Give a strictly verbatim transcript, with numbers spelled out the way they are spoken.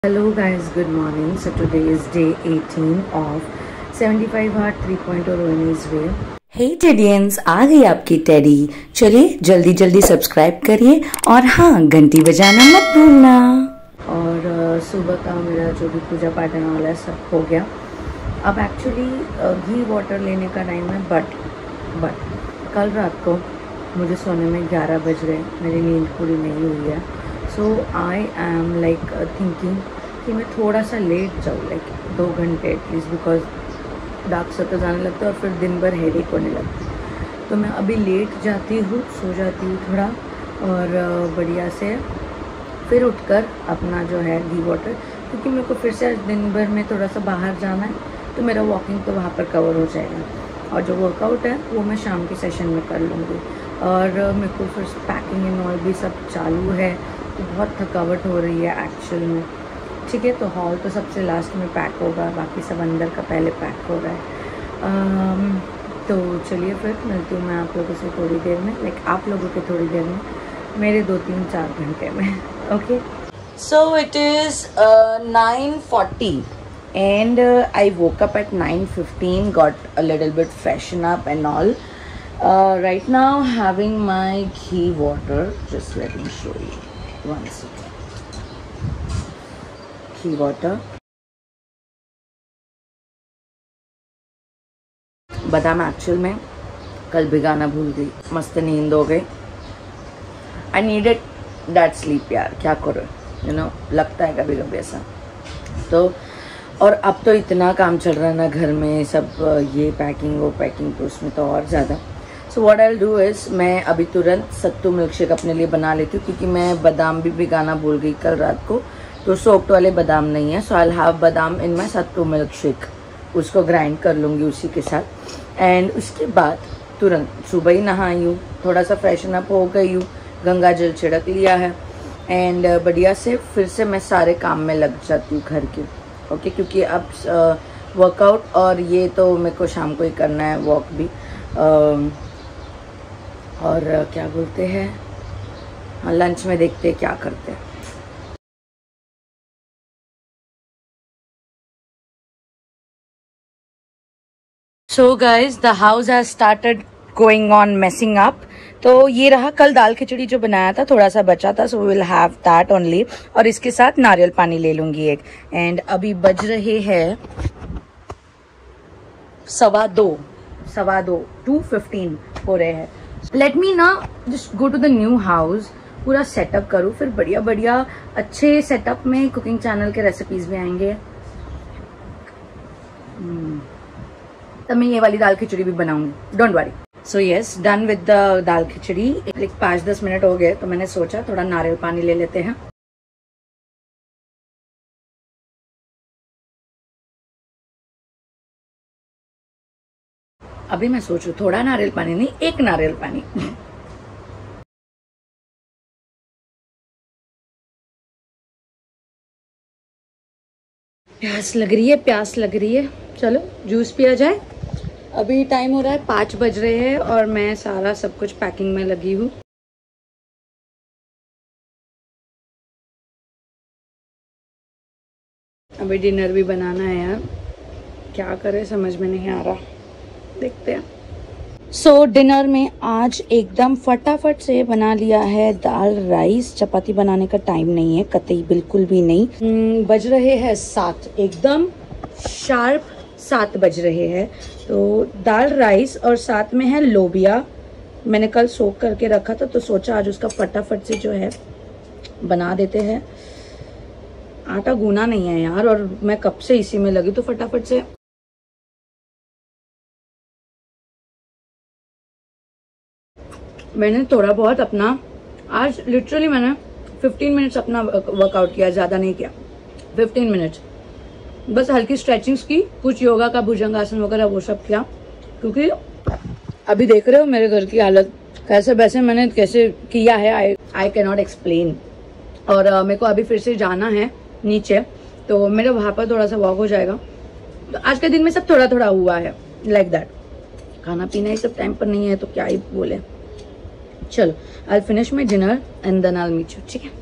Hello guys, good morning. So today is day eighteen of seventy-five hard three point oh Rohini's way. हे टेडियंस, आ गई आपकी teddy. चलिए जल्दी जल्दी subscribe करिए और हाँ, घंटी बजाना मत भूलना। और uh, सुबह का मेरा जो भी पूजा पाठ होने वाला है सब हो गया। अब एक्चुअली घी वाटर लेने का टाइम है, बट बट कल रात को मुझे सोने में ग्यारह बज गए, मेरी नींद पूरी नहीं हुई है। So I am like thinking कि मैं थोड़ा सा लेट जाऊँ, लाइक दो घंटे एटलीस्ट, बिकॉज डार्क सर्कल्स आने लगते हैं और फिर दिन भर हेडेक होने लगती है। तो मैं अभी लेट जाती हूँ, सो जाती हूँ थोड़ा और बढ़िया से फिर उठकर अपना जो है घी वाटर, क्योंकि मेरे को फिर से आज दिन भर में थोड़ा सा बाहर जाना है, तो मेरा वॉकिंग तो वहाँ पर कवर हो जाएगा। और जो वर्कआउट है वो मैं शाम के सेशन में कर लूँगी। और मेरे को फिर पैकिंग एंड ऑल भी सब चालू है, तो बहुत थकावट हो रही है एक्चुअल में। ठीक है, तो हॉल तो सबसे लास्ट में पैक होगा, बाकी सब अंदर का पहले पैक हो रहा है। आम, तो चलिए फिर मिलती हूँ मैं आप लोगों से थोड़ी देर में, लाइक आप लोगों के थोड़ी देर में, मेरे दो तीन चार घंटे में। Okay, so it is nine forty and uh, I woke up at nine fifteen, got a little bit freshen up and all. Uh, right now having my ghee water, just let me show you one second. Ghee water, बादाम actual में कल भिगाना भूल गई, मस्त नींद हो गई। I needed that sleep यार, क्या करो, यू नो लगता है कभी कभी ऐसा। तो और अब तो इतना काम चल रहा है ना घर में, सब ये पैकिंग वो पैकिंग, तो उसमें तो और ज़्यादा। So what I will do is, मैं अभी तुरंत सत्तू मिल्क शेक अपने लिए बना लेती हूँ, क्योंकि मैं बादाम भी भिगाना भूल गई कल रात को, तो सोक्ड वाले बादाम नहीं है। So I will have badam in my sattu milk shake, उसको ग्राइंड कर लूँगी उसी के साथ। एंड उसके बाद तुरंत सुबह ही नहाई हूँ, थोड़ा सा फ्रेशन अप हो गई हूँ, गंगा जल छिड़क लिया है, एंड बढ़िया से फिर से मैं सारे काम में लग जाती हूँ घर के। ओके okay, क्योंकि अब वर्कआउट uh, और ये तो मेरे को शाम को ही करना है, वॉक भी। uh, और uh, क्या बोलते हैं, हाँ लंच में देखते हैं क्या करते हैं। So guys, the house has started going on messing up. तो ये रहा कल दाल खिचड़ी जो बनाया था, थोड़ा सा बचा था, so we will have that only. और इसके साथ नारियल पानी ले लूंगी एक। एंड अभी बज रहे हैं सवा दो सवा दो टू फिफ्टीन हो रहे हैं। लेट मी ना just go to the new house, पूरा सेटअप करूँ, फिर बढ़िया बढ़िया अच्छे सेटअप में कुकिंग चैनल के रेसिपीज भी आएंगे। तब मैं ये वाली दाल खिचड़ी भी बनाऊंगी, don't worry. So yes, done with the dal khichdi. Like पाँच दस मिनट हो गए, तो मैंने सोचा थोड़ा नारियल पानी ले लेते हैं। अभी मैं सोच रही हूँ थोड़ा नारियल पानी नहीं, एक नारियल पानी। प्यास लग रही है, प्यास लग रही है, चलो जूस पिया जाए। अभी टाइम हो रहा है पाँच बज रहे हैं और मैं सारा सब कुछ पैकिंग में लगी हूँ। अभी डिनर भी बनाना है यार, क्या करें समझ में नहीं आ रहा, देखते हैं। सो so, डिनर में आज एकदम फटाफट से बना लिया है दाल राइस। चपाती बनाने का टाइम नहीं है कतई, बिल्कुल भी नहीं। hmm, बज रहे हैं सात, एकदम शार्प सात बज रहे हैं। तो दाल राइस और साथ में है लोबिया, मैंने कल सोक करके रखा था, तो सोचा आज उसका फटाफट से जो है बना देते हैं। आटा गूना नहीं है यार, और मैं कब से इसी में लगी, तो फटाफट से मैंने थोड़ा बहुत अपना आज लिटरली मैंने फिफ्टीन मिनट्स अपना वर्कआउट किया, ज़्यादा नहीं किया, फिफ्टीन मिनट्स बस हल्की स्ट्रेचिंग्स की, कुछ योगा का भुजंगासन वगैरह वो सब किया, क्योंकि अभी देख रहे हो मेरे घर की हालत कैसे वैसे मैंने कैसे किया है, I I can not explain. और uh, मेरे को अभी फिर से जाना है नीचे, तो मेरे वहाँ पर थोड़ा सा वॉक हो जाएगा। तो आज के दिन में सब थोड़ा थोड़ा हुआ है, लाइक like दैट। खाना पीना ही सब टाइम पर नहीं है, तो क्या ही बोले। चलो, I will finish my dinner and then I will meet you, ठीक है।